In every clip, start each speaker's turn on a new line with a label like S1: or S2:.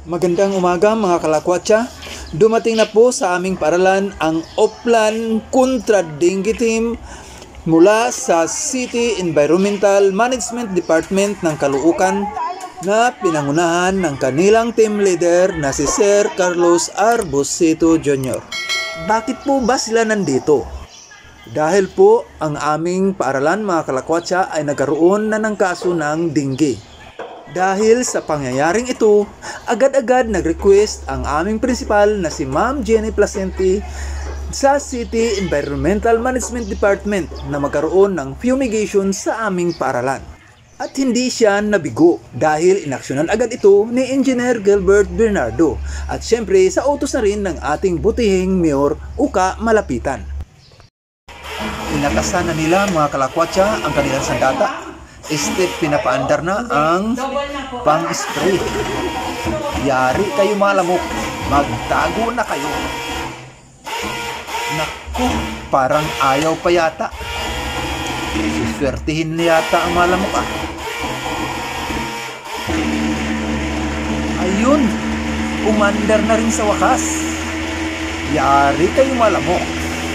S1: Magandang umaga mga kalakwatsa. Dumating na po sa aming paaralan ang Oplan Kontra Dengue Team mula sa City Environmental Management Department ng Caloocan na pinangunahan ng kanilang team leader na si Sir Carlos Arbosito Jr. Bakit po ba sila nandito? Dahil po ang aming paaralan mga kalakwatsa ay nagkaroon na ng kaso ng dengue. Dahil sa pangyayaring ito, agad-agad nag-request ang aming principal na si Ma'am Jenny Placenti sa City Environmental Management Department na magkaroon ng fumigation sa aming paaralan. At hindi siya nabigo dahil inaksyonan agad ito ni Engineer Gilbert Bernardo at syempre sa utos na rin ng ating butihing Mayor Uka Malapitan. Inatasan na nila mga kalakwatsa ang kanilang sandata. Pinapaandar na ang pang-spray. Yari kayo mga lamok, magtago na kayo. Naku, parang ayaw pa yata. Suswertihin na yata ang mga lamok ah. Ayun, umandar na rin sa wakas. Yari kayo mga lamok.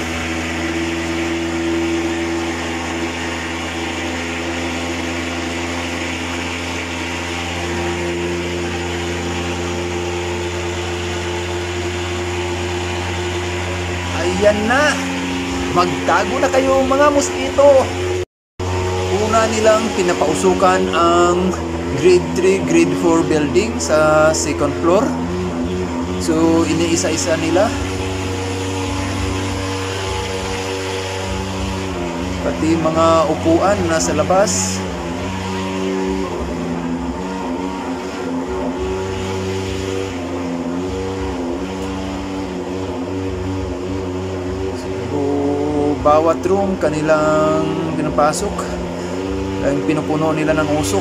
S1: Ayan na! Magtago na kayo mga mosquito! Una nilang pinapausukan ang grade 3, grade 4 building sa second floor. So, iniisa-isa nila. Pati mga upuan nasa labas. Bawat room kanilang pinapasok ay pinupuno nila ng usok.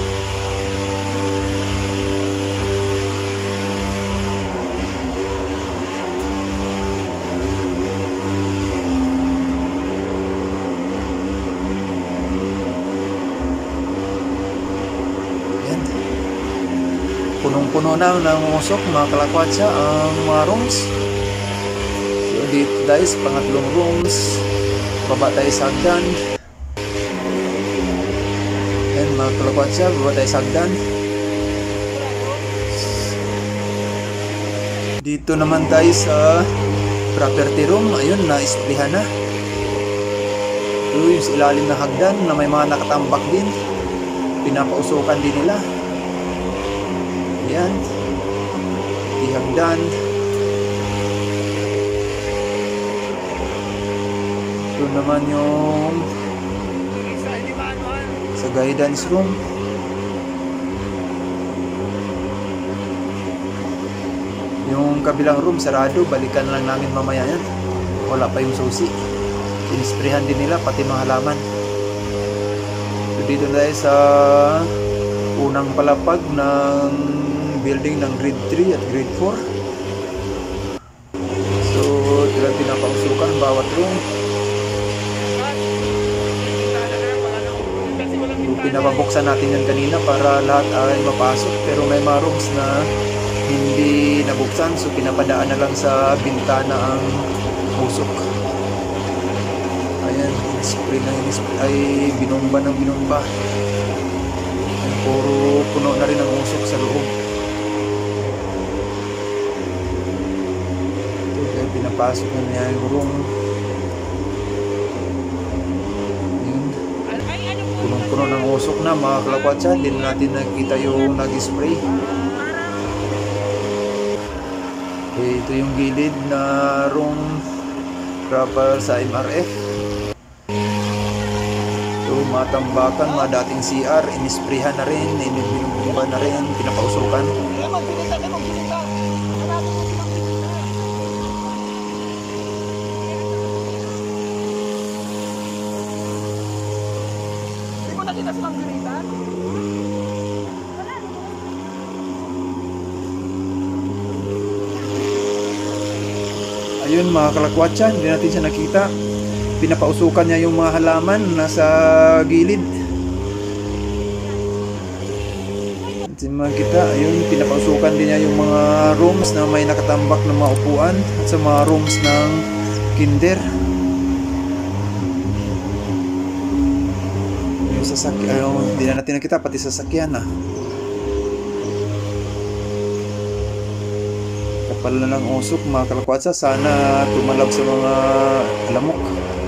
S1: Yan. Punong-puno na ng usok mga kalakwatsa ang mga rooms. So dito guys, pangatlong rooms, baba tayo sa hagdan. Yan mga kalakwatsa, baba tayo sa hagdan. Dito naman tayo sa property room. Ayun, na-isplihan na. Ito yung ilalim ng hagdan na may mga nakatambak din. Pinapausukan din nila. Yan, di hagdan. Ito naman yung sa guidance room. Yung kabilang room sarado, balikan lang namin mamaya yan. Wala pa yung susi. Inisprehan din nila pati mga halaman. So dito tayo sa unang palapag ng building ng grade 3 at grade 4. So sila pinapausukan bawat room. Pinapabuksan natin yan kanina para lahat ay mapasok, pero may mga rooms na hindi nabuksan, so pinapadaan na lang sa bintana ang usok. Ayan, spray na ay binomba ng binomba. Ayan, puro puno na rin ang usok sa loob. Ito, pinapasok na niya yung room. Punong-puno ng usok na mga kalakwatsa. Hindi natin nakita yung nag-spray. Okay, ito yung gilid na room proper sa MRF. Ito matambakan, mga dating CR, inisprayhan na rin, inibinumba na rin, pinapausukan. Ayun mga kalakwatsa, hindi natin siya nakita. Pinapausukan niya yung mga halaman nasa gilid. Siman kita, ayun, pinapausukan din niya yung mga rooms na may nakatambak na mga upuan at sa mga rooms ng kinder. Yung sasakyan, ayun, hindi na natin nakita pati sasakyan na. Kapal na ng usok mga kalakwatsa, sana tumalab sa mga lamok.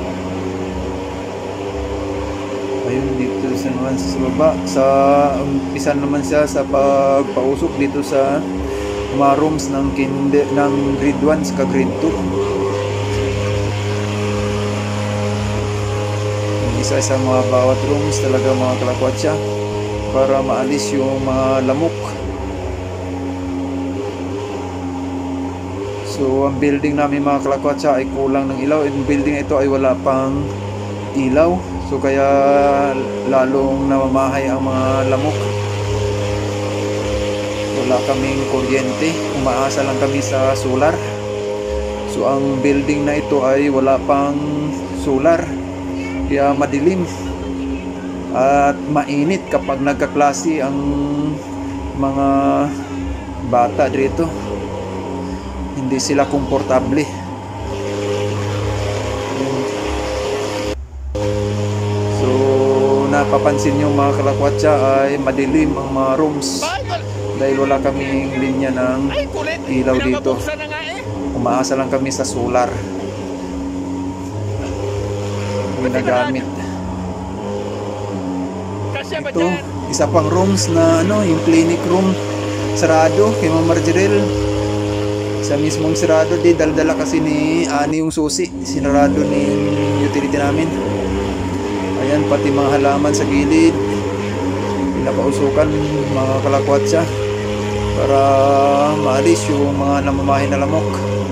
S1: Ayun, dito sa naman sa baba, sa umpisa naman siya sa pagpausok dito sa mga rooms ng kinder, ng grade 1 sa grade 2. Isa-isa mga bawat rooms talaga mga kalakwatsa para maalis yung mga lamok. So ang building namin mga kalakwatsa ay kulang ng ilaw. Yung building na ito ay wala pang ilaw. So kaya lalong namamahay ang mga lamok. Wala kaming kuryente. Umaasa lang kami sa solar. So ang building na ito ay wala pang solar. Kaya madilim. At mainit kapag nagkaklase ang mga bata dito. Hindi sila komportable. Napapansin nyo mga kalakwatsa ay madilim ang mga rooms dahil wala kaming linya ng ilaw dito. Umaasa lang kami sa solar ginagamit. Ito, isa pang rooms na yung clinic room sarado kay Ma'am Marjerel. Sa mismong sarado, daldala kasi ni Ani yung susi, sinarado ni utility namin. Ayan, pati mga halaman sa gilid pinapausukan mga kalakwatsa para maalis yung mga namamahay na lamok.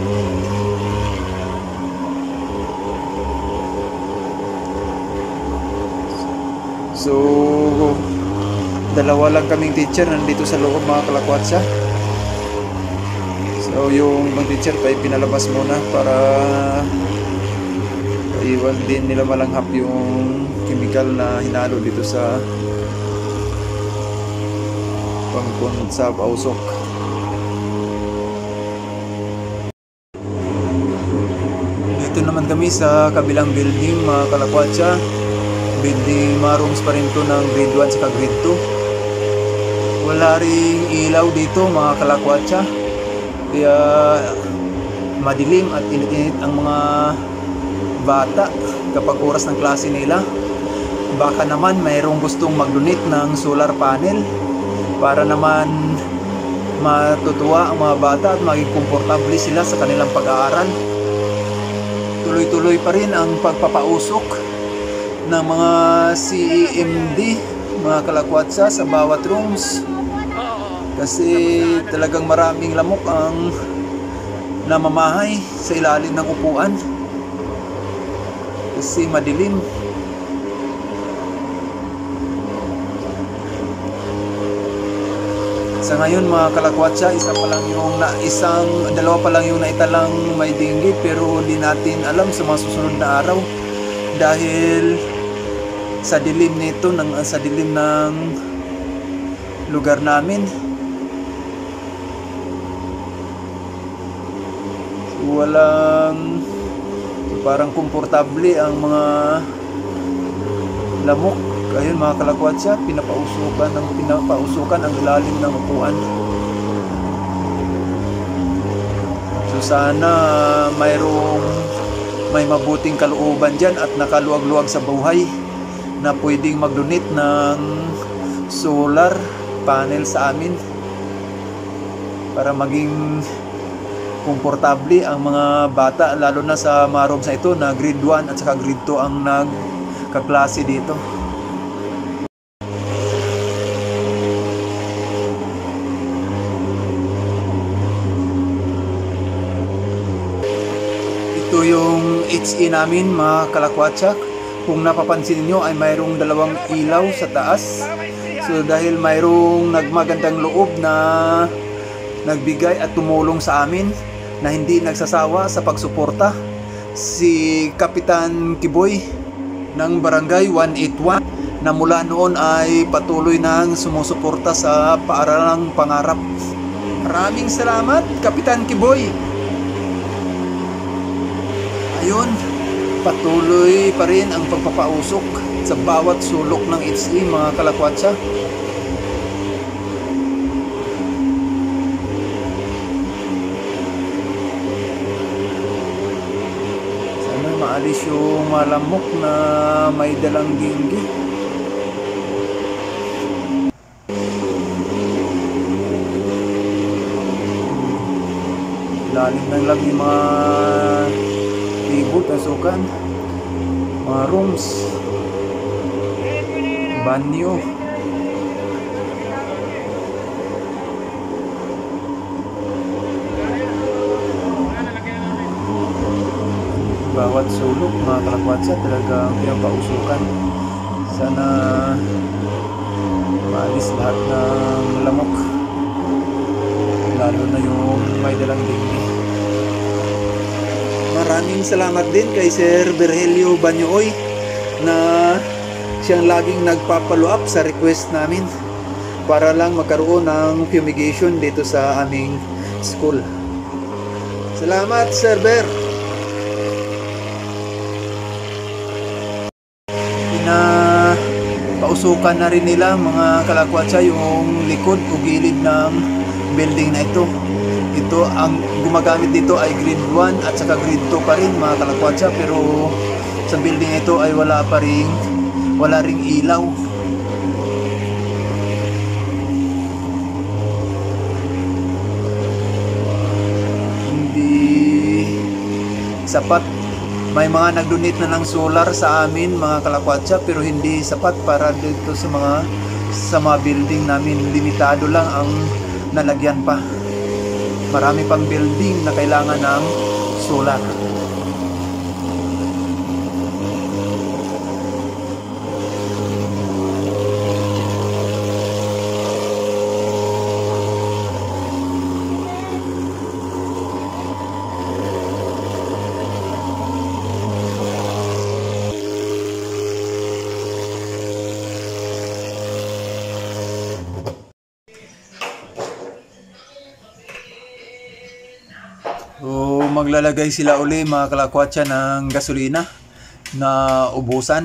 S1: So dalawa lang kaming teacher nandito sa loob mga kalakwatsa. So yung ibang teacher pa pinalabas muna para iwan din nila malanghap yung chemical na hinalo dito sa pangkon sa pausok. Dito naman kami sa kabilang building mga kalakwatsa. Building mga rooms pa rin to ng grade 1 sa grade 2. Wala ring ilaw dito mga kalakwatsa. Kaya madilim at init-init ang mga bata kapag oras ng klase nila. Baka naman mayroong gustong mag-donate ng solar panel para naman matutuwa ang mga bata at maging komportable sila sa kanilang pag-aaral. Tuloy-tuloy pa rin ang pagpapausok ng mga CEMD mga kalakwatsa sa bawat rooms kasi talagang maraming lamok ang namamahay sa ilalim ng upuan kasi madilim. Sa ngayon mga kalakwatsa, dalawa pa lang yung naitalang may dengue, pero hindi natin alam sa mga susunod na araw dahil sa dilim nito, sa dilim ng lugar namin. Walang parang komportable ang mga lamok. Ayun mga kalakwatsa, pinapausukan ang ilalim ng upuan. So sana may mabuting kalooban dyan at nakaluwag-luwag sa buhay na pwedeng mag-donate ng solar panel sa amin para maging komportable ang mga bata, lalo na sa mga rooms na ito na grade 1 at saka grade 2 ang nagkaklase dito. Ito yung HE namin mga kalakwatsa. Kung napapansin nyo ay mayroong dalawang ilaw sa taas. So dahil mayroong nagmagandang loob na nagbigay at tumulong sa amin na hindi nagsasawa sa pagsuporta, si Kapitan Kiboy ng Barangay 181 na mula noon ay patuloy nang sumusuporta sa Paaralang Pangarap. Maraming salamat, Kapitan Kiboy. Ayun, patuloy pa rin ang pagpapausok sa bawat sulok ng HE, mga kalakwatsa. Sana maalis yung malamok na may dalang dinggi. Lalim ng lang yung mga libot, asukan, mga rooms, banyo. Bawat sulok, mga kalakwatsa, talagang pinapausukan. Sana maalis lahat ng lamok, lalo na yung may dalang dinggi. Maraming salamat din kay Sir Virgilio Banyoy na siyang laging nagpa-follow up sa request namin para lang magkaroon ng fumigation dito sa aming school. Salamat, Sir Ber. Pausukan na rin nila, mga kalakwatsa, yung likod o gilid ng building na ito. Ito, ang gumagamit dito ay grade 1 at saka grade 2 pa rin, mga kalakwatsa, pero sa building ito ay wala ring ilaw. Hindi sapat. May mga nag-donate na ng solar sa amin, mga kalakwatsa, pero hindi sapat para dito sa mga building namin. Limitado lang ang nalagyan pa. Marami pang building na kailangan ng solar. So, maglalagay sila uli, mga kalakwatsa, ng gasolina na ubusan.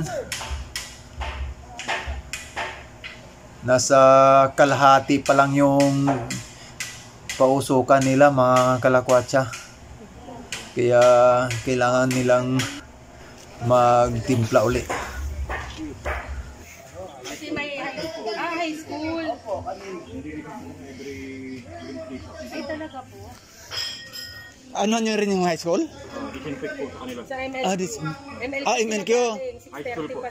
S1: Nasa kalahati pa lang yung pausukan nila, mga kalakwatsa. Kaya kailangan nilang magtimpla uli.
S2: Kasi may high school. Ay talaga po.
S1: Ano nyo rin yung high school?
S2: Disinfect po sa kanila. Sa MLQ.
S1: MLQ.
S2: High school po.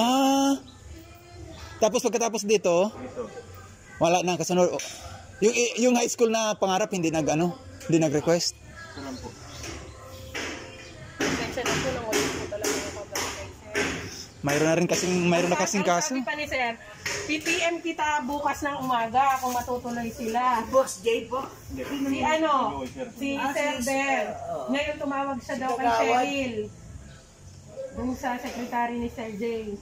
S1: Tapos pagkatapos dito, wala na kasunod. Yung high school na Pangarap hindi nag-request.
S2: Alam po. Pensya na po ng ulit po talaga yung pag-request.
S1: Mayroon na kasing kaso.
S2: Sabi pa ni Sir, PPM kita bukas ng umaga kung matutuloy sila. Boss J po. Si Sir Ber. Ngayon tumawag siya daw kay Cheryl. Dun sa secretary ni Sir J.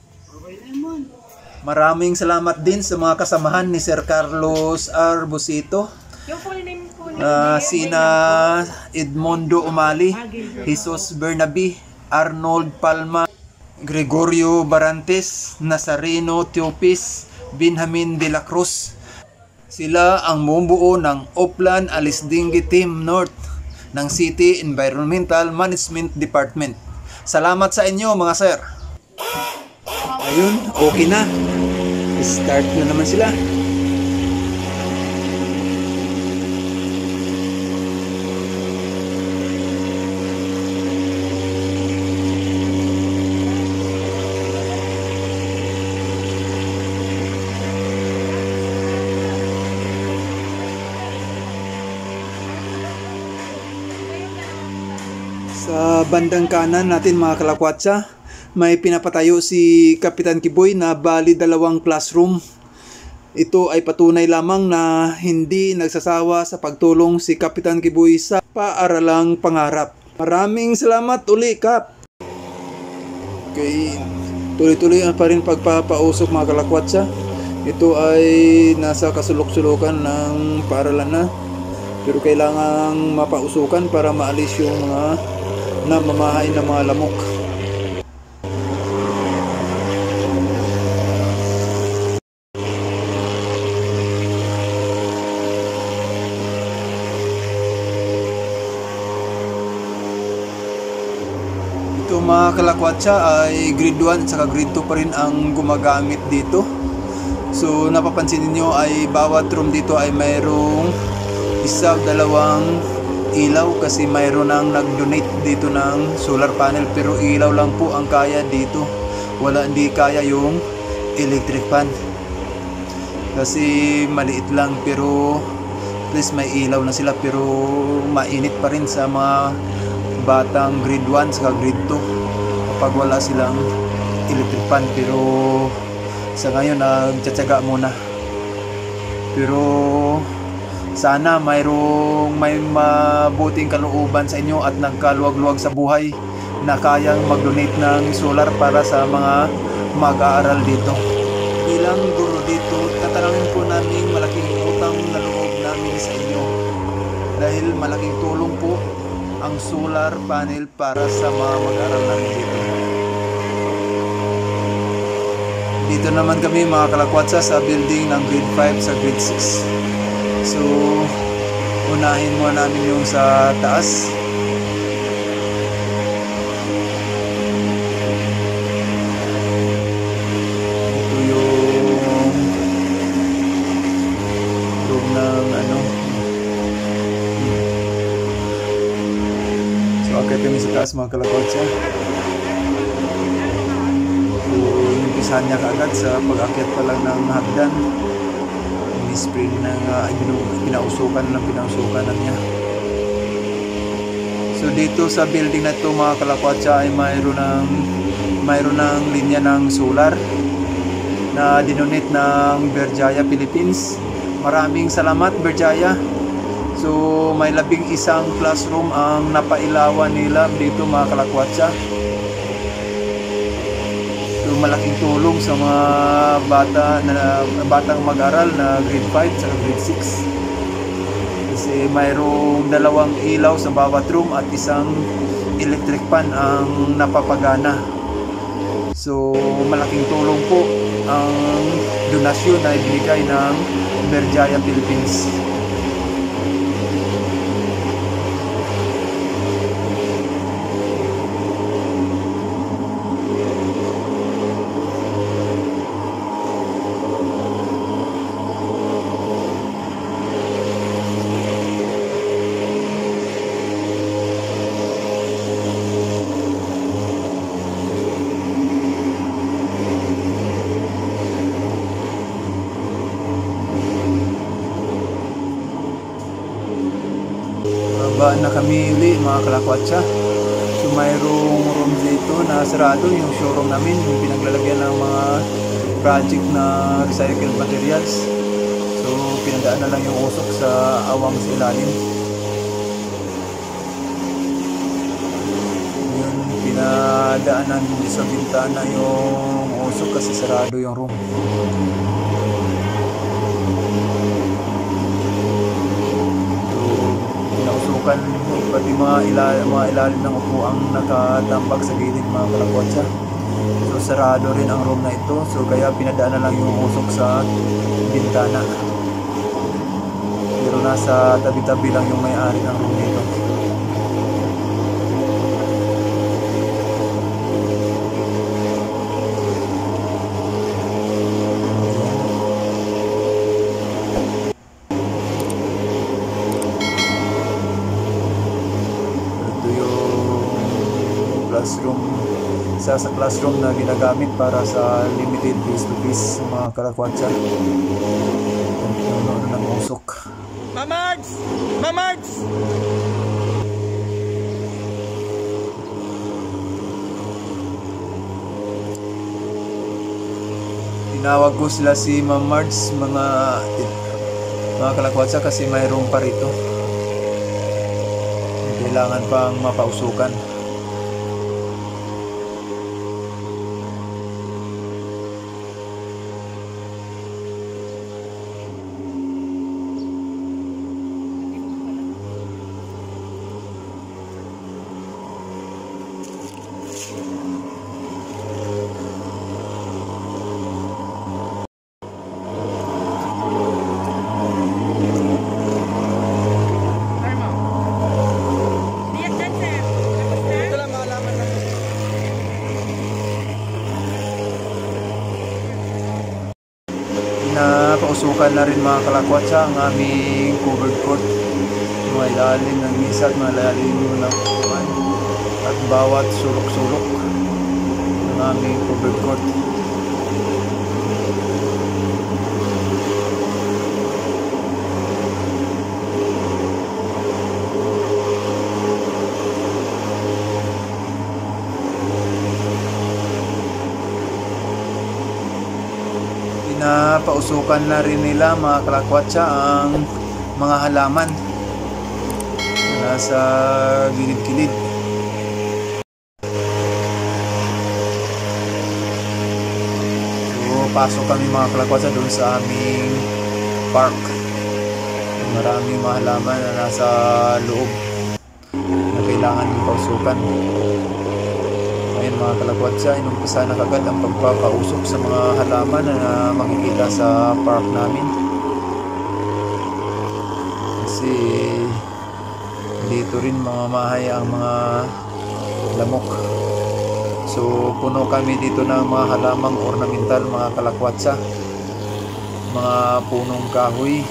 S1: Maraming salamat din sa mga kasamahan ni Sir Carlos R. Busito.
S2: Yung full name po niya.
S1: Sina Edmondo Umali, Jesus Bernabe, Arnold Palma, Gregorio Barantes, Nazareno Teopis, Benjamin de la Cruz. Sila ang bumubuo ng Oplan Alisdinggi Team North ng City Environmental Management Department. Salamat sa inyo, mga sir. Ayun, okay na. Start na naman sila. Sa bandang kanan natin, mga kalakwatsa, may pinapatayo si Kapitan Kiboy na bali 2 classroom. Ito ay patunay lamang na hindi nagsasawa sa pagtulong si Kapitan Kiboy sa Paaralang Pangarap. Maraming salamat uli, Kap. Okay. Tuloy-tuloy pa rin pagpapausok mga kalakwatsa. Ito ay nasa kasulok-sulukan ng paaralan na, pero kailangang mapausukan para maalis yung mga namamahay na mga lamok. Ito mga kalakwatsa ay grade 1 at grade 2 pa rin ang gumagamit dito. So napapansin niyo ay bawat room dito ay mayroong isa, dalawang ilaw kasi mayroon nang nag-donate dito ng solar panel, pero ilaw lang po ang kaya dito. Hindi kaya yung electric fan kasi maliit lang, pero at least may ilaw na sila, pero mainit pa rin sa mga batang grade 1 sa grade 2 kapag wala silang electric fan. Pero sa ngayon nagtsatsaga muna, pero sana may mabuting kalooban sa inyo at nagkaluwag-luwag sa buhay na kayang mag-donate ng solar para sa mga mag-aaral dito. Bilang guro dito, tatanungin po namin malaking utang na loob namin sa inyo dahil malaking tulong po ang solar panel para sa mga mag-aaral namin dito. Dito naman kami mga kalakwatsa sa building ng grade 5 sa grade 6. So unahin muna namin yung sa taas. Ito yung room ng So akit kami sa taas mga kalakwatsa. Umpisahan niya kaagad sa pag-akyat pa lang ng hagdan. Spring na pinausukan na niya. So dito sa building na ito mga kalakwatsa ay mayroon ng linya ng solar na dinonate ng Berjaya Philippines. Maraming salamat Berjaya. So may 11 classroom ang napailawan nila dito mga kalakwatsa. Malaking tulong sa mga batang mag-aral na grade 5 sa grade 6 kasi mayroong 2 ilaw sa bawat room at isang electric fan ang napapagana. So malaking tulong po ang donasyon na ibinigay ng Berjaya Philippines. Baba na kami uli mga kalakwatsa. So mayroong room dito na sarado, yung showroom namin, yung pinaglalagyan ng mga project na recycled materials. So pinadaan na lang yung usok sa awang sa ilalim. Yun, pinadaanan sa bintana yung usok kasi sarado yung room. Pinausukan pati mga ilalim ng upuang nakatambak sa gilid mga kalakwatsa. So sarado rin ang room na ito, so kaya pinadaan na lang yung usok sa bintana. Pero nasa tabi-tabi lang yung may-ari ng room nito. Isa sa classroom na ginagamit para sa limited face-to-face mga kalakwatsa. Ano ng usok. Mamards! Mamards! Tinawag ko sila si Mamards mga kalakwatsa kasi mayroong pa rito. Kailangan pang mapausukan. napausukan na rin mga kalakwatsa ang aming covered court. Mga ilalim ng misa at mga ilalim ng upuan at bawat sulok-sulok ng aming covered court. Pinapausukan na rin nila mga kalakwatsa ang mga halaman na nasa gilid-gilid. So pasok kami mga kalakwatsa doon sa aming park. Maraming mga halaman na nasa loob na kailangan pausukan. Ngayon mga kalakwatsa, inumpisa na kagad ang pagpapausok sa mga halaman na makikita sa park namin. Kasi dito rin mamamahay ang mga lamok. So puno kami dito ng mga halamang ornamental mga kalakwatsa. Mga punong kahoy.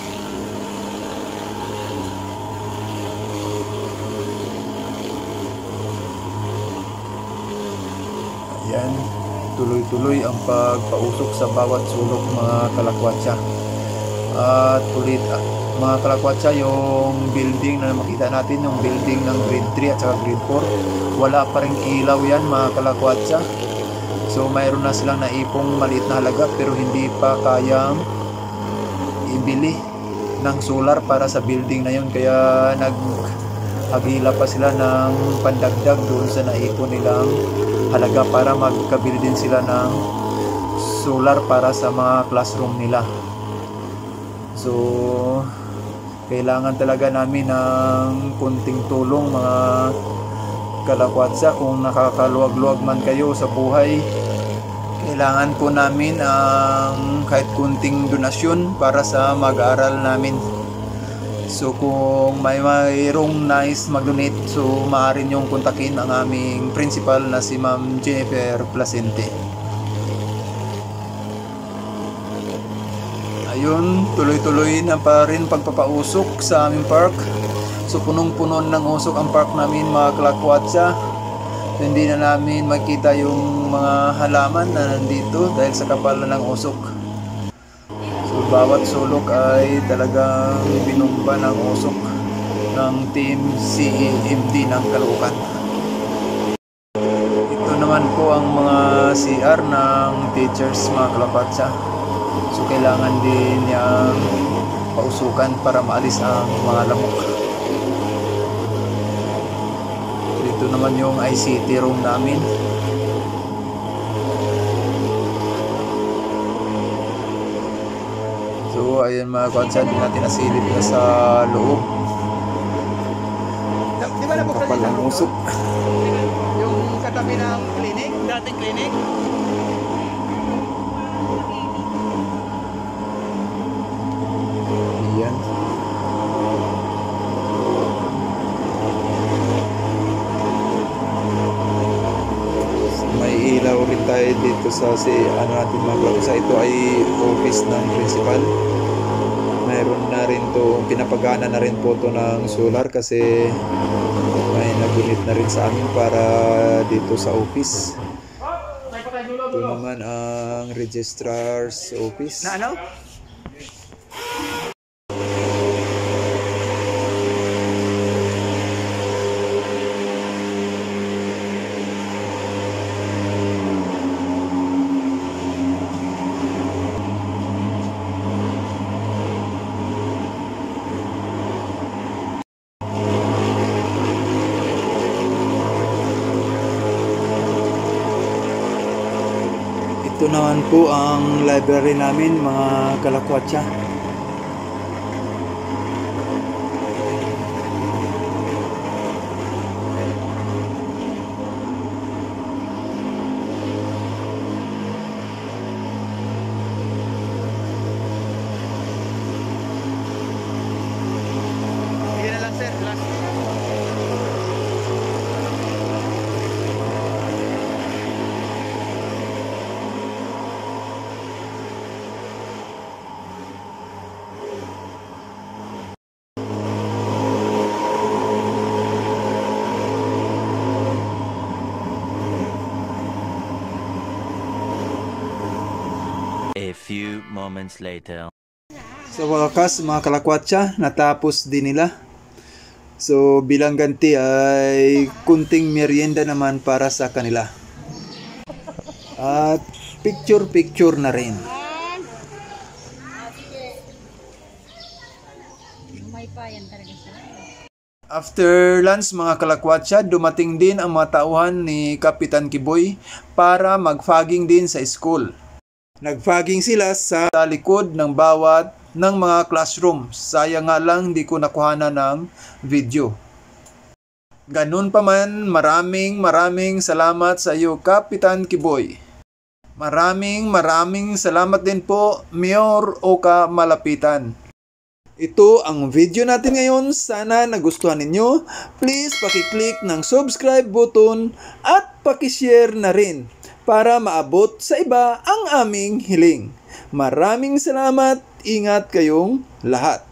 S1: Yan, tuloy-tuloy ang pagpausok sa bawat sulok mga kalakwatsa. At ulit mga kalakwatsa, yung building na makita natin, yung building ng grade 3 at saka grade 4, wala pa ring ilaw yan mga kalakwatsa. So mayroon na silang naipong maliit na halaga pero hindi pa kayang ibili ng solar para sa building na yun, kaya naghagila pa sila ng pandagdag doon sa naipon nilang halaga para magkabili din sila ng solar para sa mga classroom nila. So kailangan talaga namin ng kunting tulong mga kalakwatsa. Kung nakakaluwag-luwag man kayo sa buhay, kailangan po namin ang kahit kunting donasyon para sa mag-aaral namin. So kung mayroong nais mag-donate, so maaari niyong kontakin ang aming principal na si Ma'am Jennifer Placente. Ayun, tuloy-tuloy na pa rin pagpapausok sa aming park. So punong-puno ng usok ang park namin mga kalakwatsa. So, hindi na namin makita yung mga halaman na nandito dahil sa kapal na ng usok. So bawat sulok ay talagang binumba ng usok ng team CEMD ng Caloocan. Ito naman po ang mga CR ng teachers mga kalakwatsa. So kailangan din niyang pausukan para maalis ang mga lamok. Dito naman yung ICT room namin. So ayun mga kalakwatsa, din natin nasilip na sa loob.
S3: Di ba nabuksan
S1: Kapal ang usok.
S3: yung katabi ng clinic, dating clinic?
S1: Ayan. May ilaw rin tayo dito sa ano natin mga kalakwatsa. Ito ay office ng principal. Mayroon na rin to, pinapagana na rin po to ng solar kasi may nag-donate na rin sa amin para dito sa office. Ito naman ang registrar's office.
S3: Na ano?
S1: Ito naman po ang library namin mga kalakwatsa.
S3: Sige na lang sir, last.
S4: moments later.
S1: Sa wakas mga kalakwatsa, natapos din nila. So bilang ganti ay kunting merienda naman para sa kanila. At picture na rin. After lunch mga kalakwatsa, dumating din ang mga tauhan ni Kapitan Kiboy para mag-fogging din sa school. Nag-fogging sila sa likod ng bawat ng mga classroom. Sayang nga lang di ko nakuha ng video. Ganun pa man, maraming salamat sa iyo Kapitan Kiboy. Maraming salamat din po Mayor Oka Malapitan. Ito ang video natin ngayon. Sana nagustuhan ninyo. Please paki-click ng subscribe button at paki-share na rin para maabot sa iba ang aming hiling. Maraming salamat. Ingat kayong lahat.